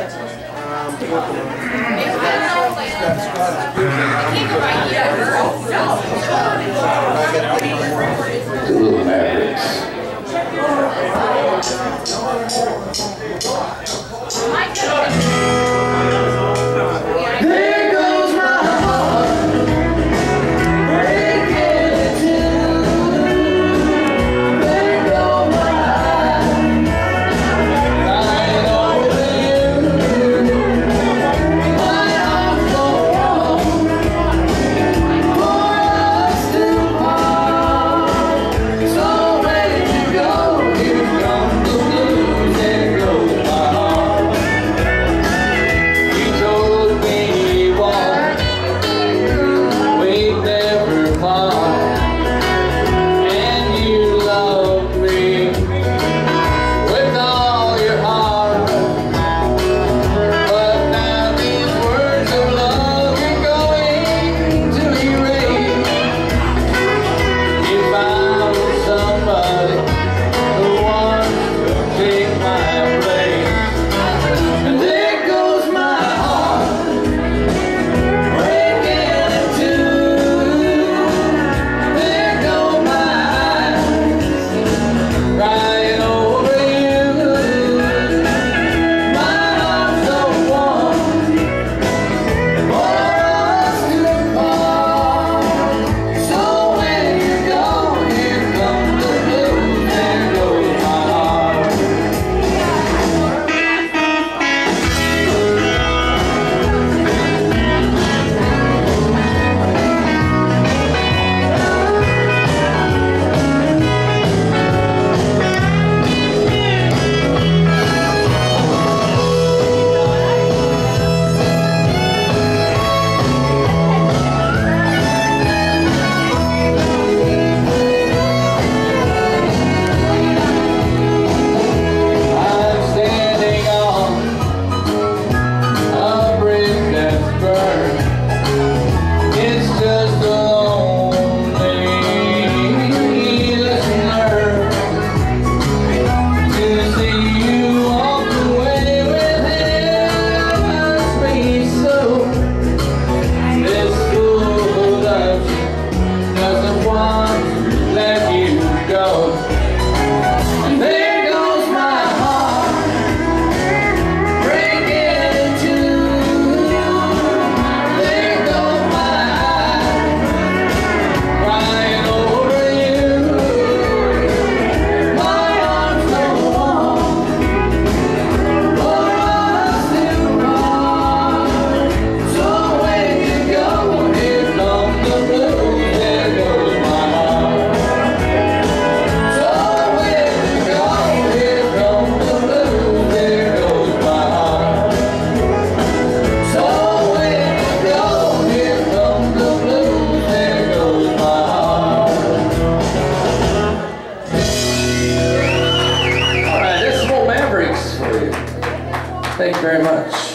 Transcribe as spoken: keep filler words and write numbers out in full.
The little Mavericks. There goes my heart, breaking in two. There go my eyes, crying over you. My arms go warm for us to part. So when you go, here comes the blues. There goes my heart. You told me once we'd never part, and you loved me with all your heart. But now these words of love are going to erase. You found somebody who wants to take my place. And there goes my heart, breaking in two. There go my eyes, crying over you. My arms so warm for us to part. So when you go, here comes the blues. There goes my heart. I'm standing on a bridge that's burned. It's just a lonely listener to see you walk away with heaven's peace. So this fool who loves you doesn't want to let you go. And there goes my heart, breaking in two. There go my eyes, crying over you. My arms so warm for us to part. So when you go, here comes the blues. There goes my heart. So when you go, here comes the blues. There goes my heart. So when you go, here comes the blues. There goes my heart. All right, this is more Mavericks for you. Thank you very much.